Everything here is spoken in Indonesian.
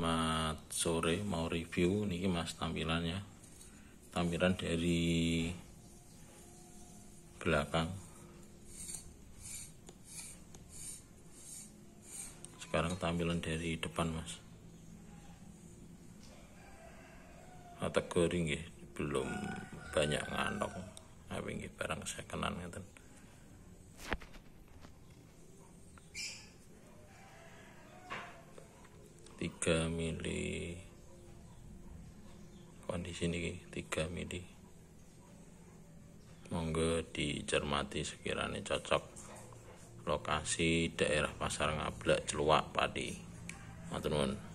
Selamat sore, mau review niki Mas tampilannya. Tampilan dari belakang. Sekarang tampilan dari depan, Mas. Kategori nggih belum banyak ngantok. Tapi nggih barang sekenan ngeten. Tiga mili kondisi ini 3 mili. Monggo dicermati sekiranya cocok. Lokasi daerah Pasar Ngablak, Celuak, Pati. Matur nuwun.